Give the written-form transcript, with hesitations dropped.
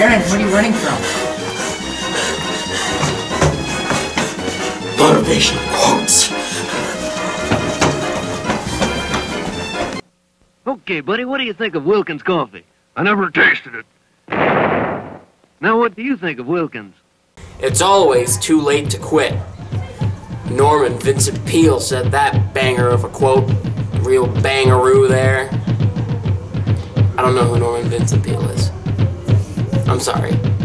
Aaron, what are you running from? Motivation quotes. Okay, buddy, what do you think of Wilkins coffee? I never tasted it. Now, what do you think of Wilkins? It's always too late to quit. Norman Vincent Peale said that banger of a quote. Real bangaroo there. I don't know who Norman Vincent Peale is. I'm sorry.